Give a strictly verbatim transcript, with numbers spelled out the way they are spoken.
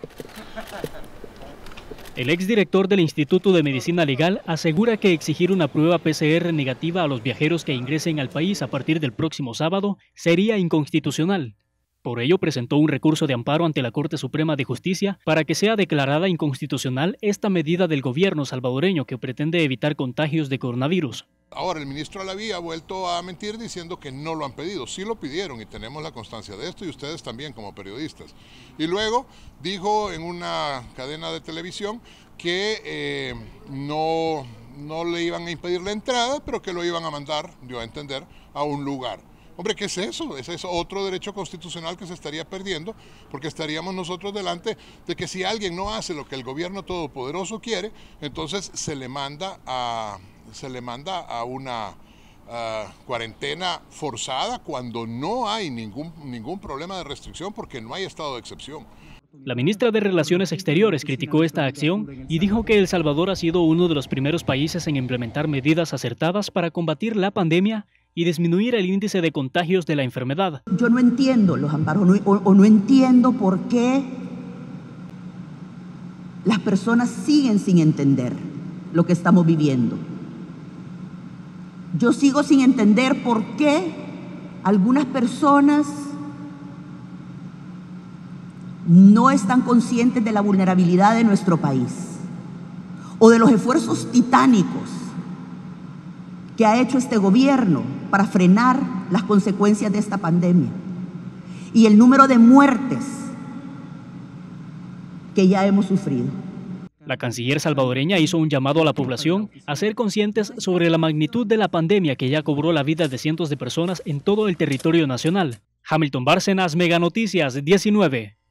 El exdirector del Instituto de Medicina Legal asegura que exigir una prueba P C R negativa a los viajeros que ingresen al país a partir del próximo sábado sería inconstitucional. Por ello, presentó un recurso de amparo ante la Corte Suprema de Justicia para que sea declarada inconstitucional esta medida del gobierno salvadoreño que pretende evitar contagios de coronavirus. Ahora el ministro Alaví ha vuelto a mentir diciendo que no lo han pedido. Sí lo pidieron y tenemos la constancia de esto y ustedes también como periodistas. Y luego dijo en una cadena de televisión que eh, no, no le iban a impedir la entrada, pero que lo iban a mandar, dio a entender, a un lugar. Hombre, ¿qué es eso? Ese es otro derecho constitucional que se estaría perdiendo, porque estaríamos nosotros delante de que si alguien no hace lo que el gobierno todopoderoso quiere, entonces se le manda a, se le manda a una uh, cuarentena forzada cuando no hay ningún, ningún problema de restricción, porque no hay estado de excepción. La ministra de Relaciones Exteriores criticó esta acción y dijo que El Salvador ha sido uno de los primeros países en implementar medidas acertadas para combatir la pandemia y disminuir el índice de contagios de la enfermedad. Yo no entiendo los amparos o, o no entiendo por qué las personas siguen sin entender lo que estamos viviendo. Yo sigo sin entender por qué algunas personas no están conscientes de la vulnerabilidad de nuestro país o de los esfuerzos titánicos que ha hecho este gobierno para frenar las consecuencias de esta pandemia y el número de muertes que ya hemos sufrido. La canciller salvadoreña hizo un llamado a la población a ser conscientes sobre la magnitud de la pandemia que ya cobró la vida de cientos de personas en todo el territorio nacional. Hamilton Bárcenas, Mega Noticias diecinueve.